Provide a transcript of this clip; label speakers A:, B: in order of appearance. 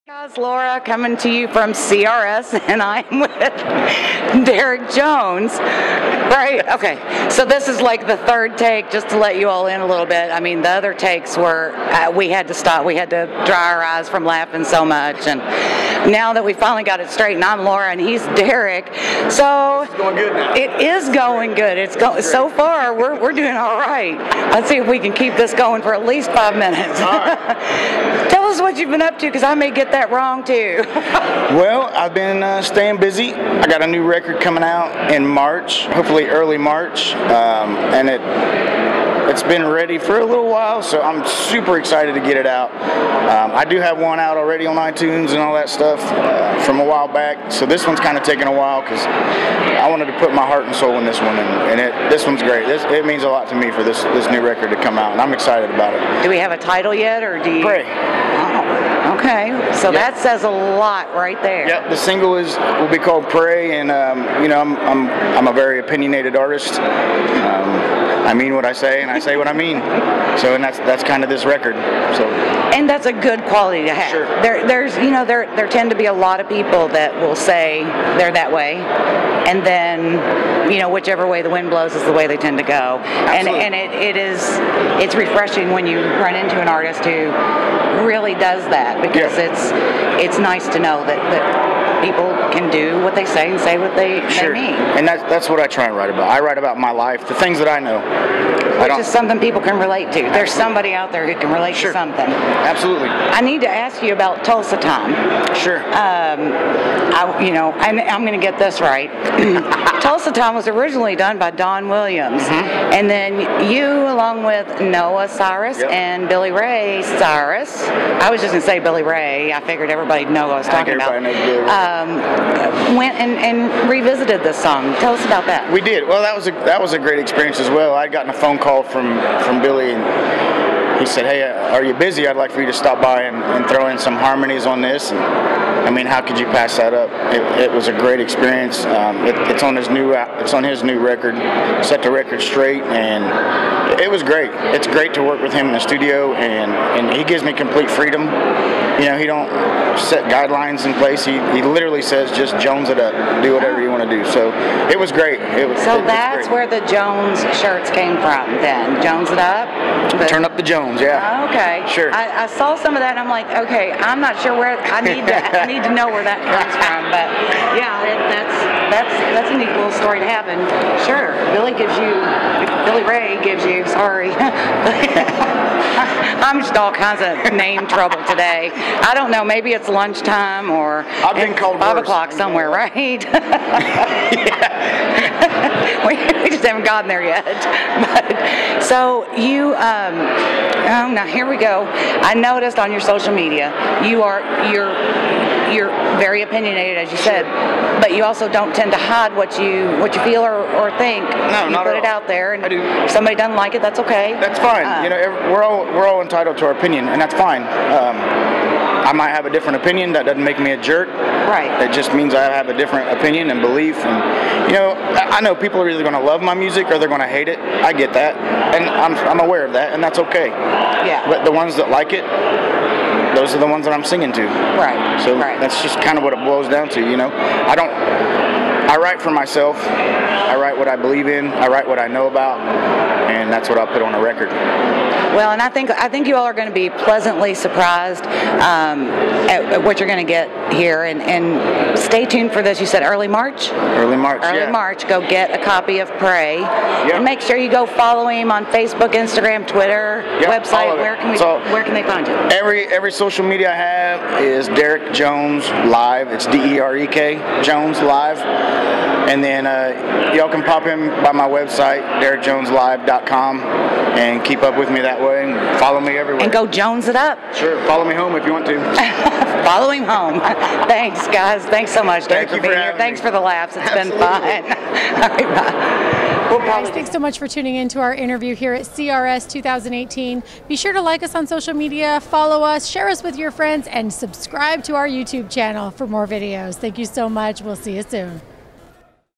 A: Guys, Laura coming to you from CRS, and I'm with Derek Jones. Right? Okay. So this is like the third take, just to let you all in a little bit. I mean, the other takes were, we had to stop. We had to dry our eyes from laughing so much. And now that we finally got it straight, and I'm Laura, and he's Derek. So
B: it's going good now.
A: It is going good. It's going so far. We're doing all right. Let's see if we can keep this going for at least 5 minutes.
B: All right.
A: Tell us what you've been up to, because I may get that wrong too.
B: Well, I've been staying busy. I got a new record coming out in March, hopefully early March, and it's been ready for a little while, so I'm super excited to get it out. I do have one out already on iTunes and all that stuff from a while back, so this one's kind of taking a while because I wanted to put my heart and soul in this one, and this one's great. It means a lot to me for this new record to come out, and I'm excited about it.
A: Do we have a title yet, or do you?
B: Pray.
A: Oh, okay. So that says a lot right there.
B: Yeah, the single will be called Pray, and you know, I'm a very opinionated artist. I mean what I say, and I say what I mean. So, and that's kind of this record. So.
A: And that's a good quality to have.
B: Sure.
A: There tend to be a lot of people that will say they're that way, and then, whichever way the wind blows is the way they tend to go.
B: Absolutely.
A: And it's refreshing when you run into an artist who really does that, because it's nice to know that people can do what they say and say what they mean.
B: And that's what I try and write about. I write about my life, the things that I know.
A: Which is something people can relate to. There's somebody out there who can relate to something.
B: Absolutely.
A: I need to ask you about Tulsa Time.
B: Sure.
A: I'm going to get this right. Tulsa Time was originally done by Don Williams, and then you, along with Noah Cyrus and Billy Ray Cyrus, I was just going to say Billy Ray. I figured everybody'd know what I was talking about. Went and revisited this song. Tell us about that.
B: We did. Well, that was a great experience as well. I'd gotten a phone call from Billy, and he said, "Hey, are you busy? I'd like for you to stop by and throw in some harmonies on this." And I mean, how could you pass that up? It was a great experience. It's on his new record, Set the Record Straight, and it was great. It's great to work with him in the studio, and he gives me complete freedom. He don't set guidelines in place. He literally says, just Jones it up, do whatever you want to do. So it was great.
A: That's where the Jones shirts came from then. Jones it up?
B: Turn up the Jones, yeah.
A: Okay.
B: Sure.
A: I saw some of that, and I'm like, okay, I'm not sure where, I need to know where that comes from. But yeah, that's a neat little story to have. And sure, Billy Ray gives you, sorry. I'm just all kinds of name trouble today. I don't know, maybe it's lunchtime or
B: I've been called
A: 5
B: worse.
A: o'clock somewhere, right? we just haven't gotten there yet. But, so you, now here we go. I noticed on your social media, you're very opinionated, as you said, but you also don't tend to hide what you feel or think.
B: No,
A: you
B: not
A: put
B: at
A: it
B: all.
A: out there, and
B: I do.
A: if somebody doesn't like it, that's okay.
B: That's fine. We're all entitled to our opinion, and that's fine. I might have a different opinion. That doesn't make me a jerk.
A: Right.
B: It just means I have a different opinion and belief. And I know people are either going to love my music or they're going to hate it. I get that, and I'm aware of that, and that's okay.
A: Yeah.
B: But the ones that like it, those are the ones that I'm singing to.
A: Right.
B: So that's just kind of what it boils down to. I write for myself. I write what I believe in. I write what I know about, and that's what I'll put on a record.
A: Well, and I think you all are going to be pleasantly surprised at what you're going to get here, and stay tuned for this. You said early March?
B: Early March,
A: March. Go get a copy of Pray, and make sure you go follow him on Facebook, Instagram, Twitter, website. Where can they find you?
B: Every social media I have is Derek Jones Live. It's DEREK Jones Live. And then y'all can pop in by my website, DerekJonesLive.com, and keep up with me that way, and follow me everywhere.
A: And go Jones it up.
B: Sure. Follow me home if you want to.
A: Follow him home. Thanks, guys. Thanks so much, Derek, for being here. Thanks for the laughs. It's been fun. All right, bye.
C: Guys, thanks so much for tuning in to our interview here at CRS 2018. Be sure to like us on social media, follow us, share us with your friends, and subscribe to our YouTube channel for more videos. Thank you so much. We'll see you soon.